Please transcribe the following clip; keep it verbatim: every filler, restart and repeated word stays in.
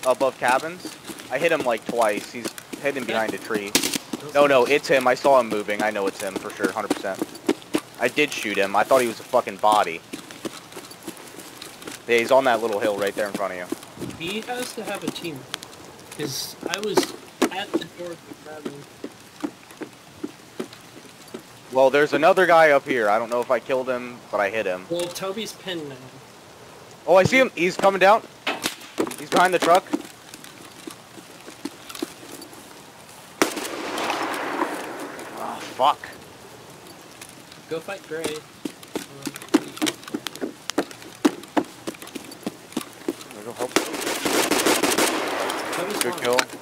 above cabins. I hit him like twice. He's hidden behind a tree. No, no, it's him. I saw him moving. I know it's him for sure, one hundred percent. I did shoot him. I thought he was a fucking body. Yeah, he's on that little hill right there in front of you. He has to have a team. Because I was at the door of the cabin. Well, there's another guy up here. I don't know if I killed him, but I hit him. Well, Toby's pinned now. Oh, I see him. He's coming down. He's behind the truck. Oh, fuck. Go fight Gray. Go help. Toby's Good fine. kill.